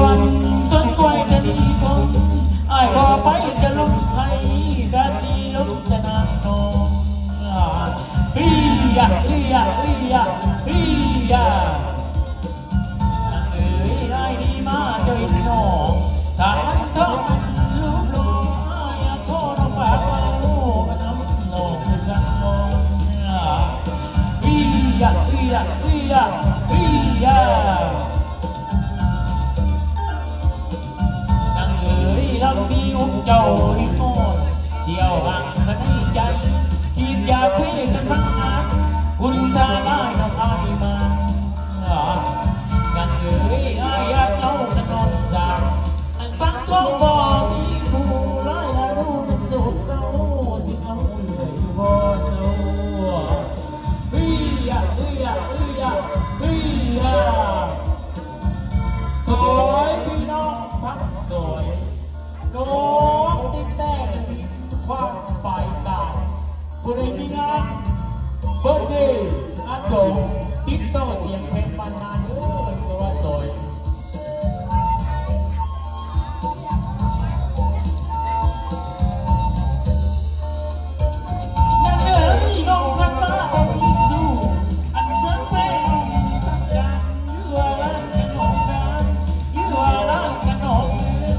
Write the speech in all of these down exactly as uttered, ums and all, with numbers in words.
วรรค์สวนกล้วยจะดีคงไอ้บ่ไปจะลงไทยกะชีลงจะนางนองเฮียเฮียเฮียเฮียนางเอ๋ยได้ดีมาเจอน้องถ้ามันท้องลูกลูกอยากขอน้องฝากเอากันน้ำน้องไปสักน้องเฮียเฮียเฮียเฮียเรามีอุ้มเจ้าอีกคนเชี่ยวหักกันให้ใจทีมอยากคุยกันบ้างนะคุณตาได้น้องไอ้มากันเอ๋ยไอ้อยากเอาขนมสามอันฟังก็บอกมีผู้ร้ายละรู้มันสุขเขาสิเอาเลยบ่เศร้าเฮียเฮียเฮียเฮียสวยพี่น้องทั้งสวยน้องติ๊กแต้มีความฝ่ายตาผู้ใดมีงานเบิร์ดเดย์นัดโดติ๊กโต้เสียงเพลงปันนานเออตัวสวยนั่นเลยน้องพันมาเอาอีกสู้อันเสียงเพลงสักการยื้อร้านกันหองกันยื้อร้านกันหอง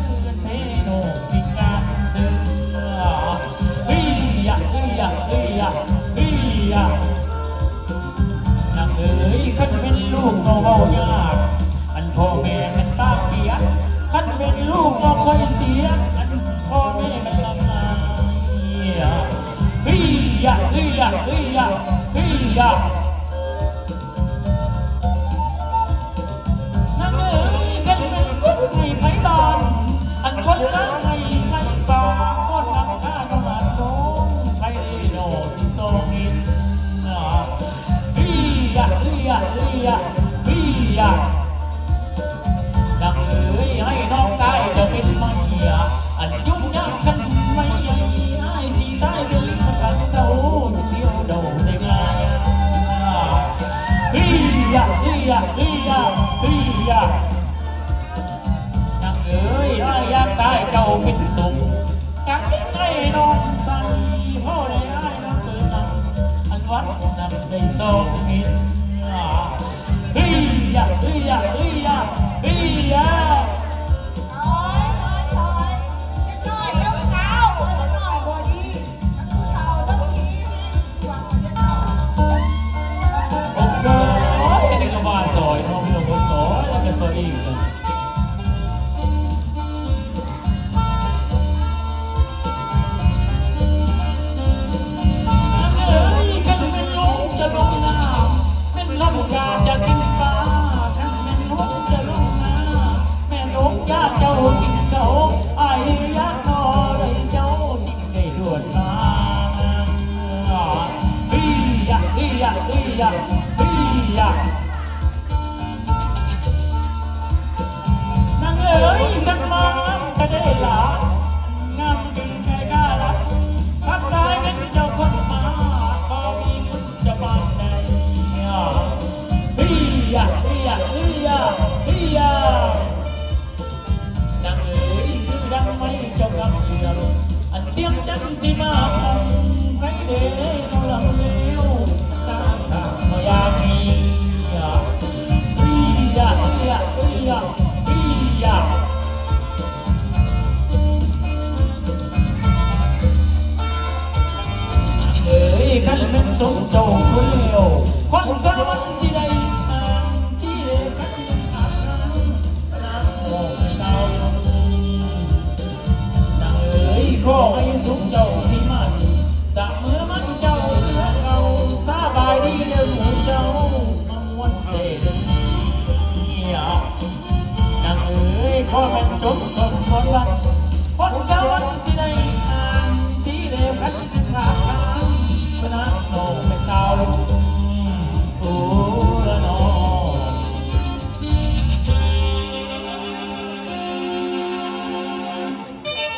นางเอ๋ยขันเป็นลูกก็เบายากอันพ่อแม่มันปากเปียกขันเป็นลูกก็คอยเสียอันพ่อแม่มันลำบากเฮียเฮียเฮียเฮียนางเอ๋ยขันเป็นคนไม่ไผ่บานอันคนรักไม่ไผ่ป่าคนรักข้าก็มาโน้มใครได้โน่ที่ทรงอินเฮียเฮียเฮียเฮียนางเอ๋ยให้น้องได้จะเป็นไม่อันยุ่งยากขันไม่ใหญ่ไอ้สีใต้เป็นลิ้นกันเต้าจะเที่ยวโดดได้ง่ายเฮียเฮียเฮียเฮียนางเอ๋ยไอ้อยากได้เจ้าเป็นสุขจากที่ให้น้องใส่พ่อได้ไอ้น้องเกิดนำอันวัดนำได้ทรงอินเฮียเฮียเฮียเฮียนางเอ๋ยสักมาก็ได้หลางามดีแค่กล้ารักทักได้เป็นเจ้าคนมาก็มีคุณจะบานในเฮียเฮียเฮียเฮียนางเอ๋ยคือดังไม่เจ้ากับเรืออันเตรียมจันสิมาทำให้เด้เราลำเลี้ยวตามทางมายามีขันเป็นสมเจ้าคนเลวความสามัญที่ใดทางที่เด็กขันอาบน้ำน้ำโมกเตานางเอ๋ยขอให้สุขเจ้าที่มันสักเมื่อมันเจ้าเสือเก่าสบายดีเรื่องของเจ้ามังวันเด็ดนางเอ๋ยขอเป็นจบคนคนรัก